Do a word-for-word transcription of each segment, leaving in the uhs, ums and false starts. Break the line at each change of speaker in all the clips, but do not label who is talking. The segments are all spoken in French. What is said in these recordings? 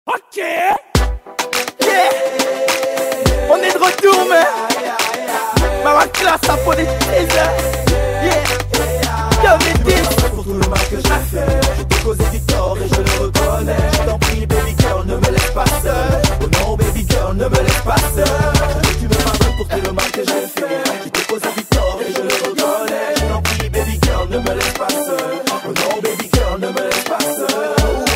Ok. Yeah. On est de retour, mais ma classe a politisé. Yeah. deux mille dix.
Pour tout le mal que j'ai fait, je t'ai causé du tort et je le reconnais. Je t'en prie, baby girl, ne me laisse pas seul. Oh non, baby girl, ne me laisse pas seul. Je veux que tu me pardonnes pour tout le mal que j'ai fait. Je t'ai causé du tort et je le reconnais. Je t'en prie, baby girl, ne me laisse pas seul. Oh non, baby girl, ne me laisse pas seul.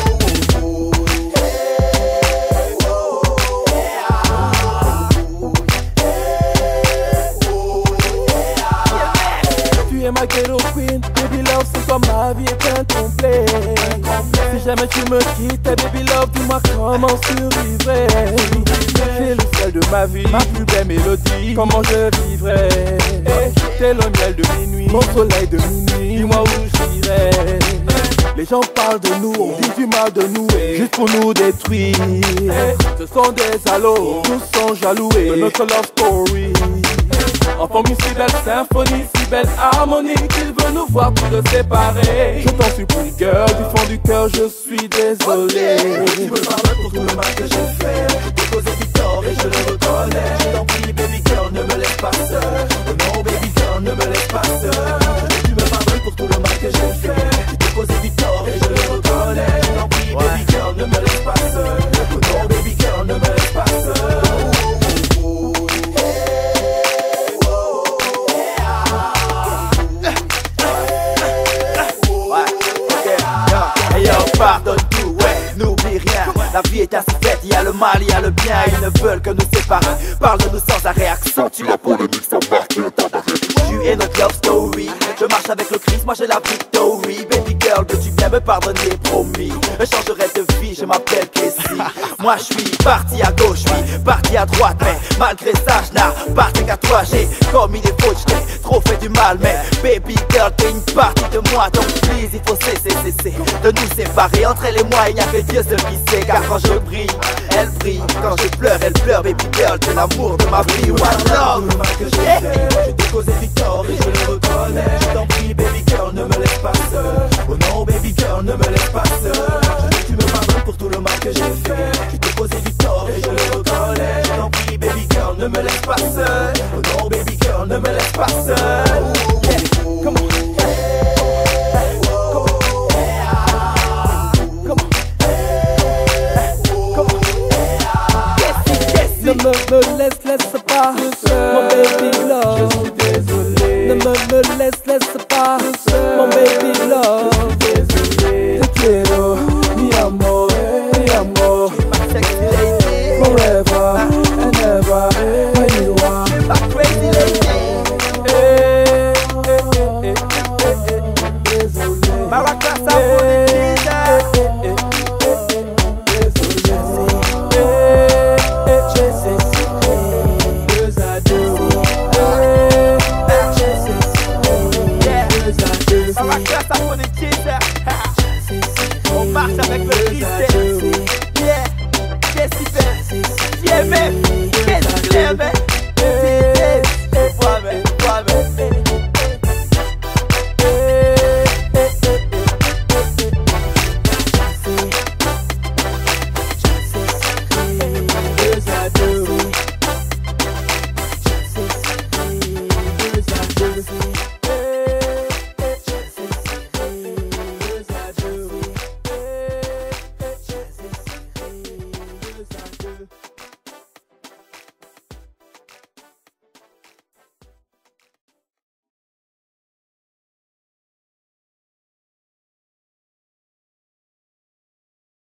Tu es ma ghetto queen, baby love, c'est comme ma vie est incomplète. Si jamais tu me quittes, baby love, dis-moi comment survivrai. T'es le ciel de ma vie, ma plus belle mélodie, comment je vivrai. T'es le miel de minuit, mon soleil de minuit, dis-moi où j'irai. Les gens parlent de nous, on dit du mal de nous, juste pour nous détruire. Ce sont des salauds, tous sont jaloux de notre love story. On forme une si belle symphonie, si belle harmonie qu'il veut nous voir tous deux séparés. Je t'en supplie, girl, du fond du cœur, je suis désolé.
Tu me pardonnes pour tout le mal que j'ai fait. Je t'ai causé du tort et je le reconnais. Je t'en prie, baby girl, ne me laisse pas seul. Oh non, baby girl, ne me laisse pas seul. Je veux que tu me pardonnes pour tout le mal que j'ai fait. Je t'ai causé du tort et je le reconnais. Je t'en prie, baby girl, ne me laisse pas seul. Oh non, baby girl, ne me laisse pas seul.
Pardonne tout, ouais, n'oublie rien. La vie est ainsi faite, il y a le mal, il y a le bien. Ils ne veulent que nous séparer. Parle de nous sans arrêt, accentue la polémique, ça marque un tabac. Tu es notre love story. Je marche avec le Christ, moi j'ai la victory. Baby girl, que tu viens me pardonner, promis. Je changerai de vie, je m'appelle Casey. Moi je suis parti à gauche, je suis parti à droite. Mais malgré ça, je n'ai pas qu'à toi. J'ai commis des fautes, je t'ai trop fait du mal. Mais baby girl, t'es une partie de moi. Donc please, il faut cesser, cesser de nous séparer. Entre elle et moi, il n'y a que Dieu seul qui sait. Car quand je brille, elle brille. Quand je pleure, elle pleure. Baby girl, t'es l'amour de ma vie. One love.
Tout le mal que j'ai fait, je t'ai causé du tort et je le reconnais. Je t'en prie, baby girl, ne me laisse pas seul. Oh non, baby girl, ne me laisse pas seul. Je veux que tu me pardonnes pour tout le mal que j'ai fait. Je t'ai causé du tort et je le reconnais. Je t'en prie, baby girl, ne me laisse pas seul. Oh non, baby girl, ne me laisse pas seul.
Come on. Ne me, me laisse, laisse pas, mon baby love. Je suis désolé. Ne me, me laisse, laisse pas, mon baby love. Je suis désolé. Te quiero, mi amor, mi amor. Forever and ever, when you are
my crazy lady.
Eh, eh, eh, eh, eh, eh, désolé.
Maracas a politisé.
On marche avec le Christ. Yeah, qu'est-ce qu'il fait? Yeah, man, qu'est-ce qu'il fait?